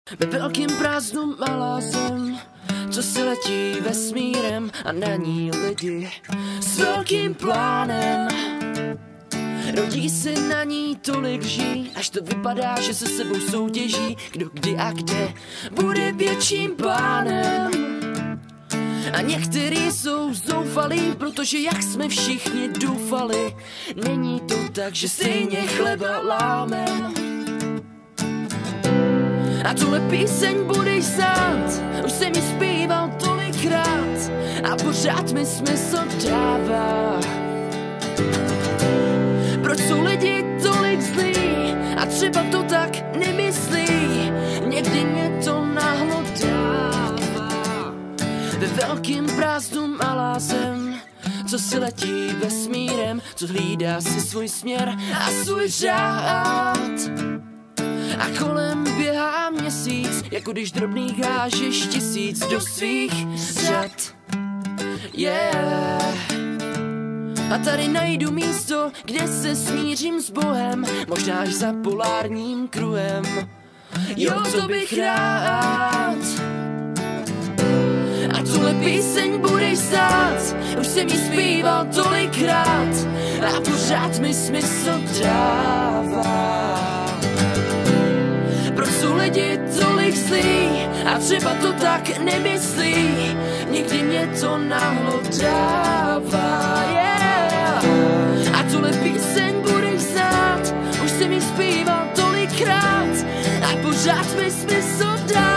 Ve velkým prázdnu malá zem, co si letí vesmírem a na ní lidi s velkým plánem. Rodí si na ní tolik lží, až to vypadá, že se sebou soutěží, kdo kdy a kde bude větším pánem. A některý jsou zoufalí, protože jak jsme všichni doufali, není to tak, že stejně chleba lámem. A tuhle píseň budeš znát, už jsem ji zpíval tolikrát a pořád mi smysl dává. Proč jsou lidi tolik zlí a třeba to tak nemyslí, někdy mě to nahlodává. Ve velkým prázdnu malá zem, co si letí vesmírem, co hlídá si svůj směr a svůj řád. A kolem běhá měsíc, jako když drobných hážeš 1000 do svých řad. Yeah. A tady najdu místo, kde se smířím s Bohem, možná až za polárním kruhem. Jo, to bych rád. A tuhle píseň budeš znát, už jsem ji zpíval tolikrát a pořád mi smysl dává. Proč jsou lidi tolik zlí a třeba to tak nemyslí, někdy mě to nahlodává. Yeah. A tuhle píseň budeš znát, už jsem ji zpíval tolikrát a pořád mi smysl dává.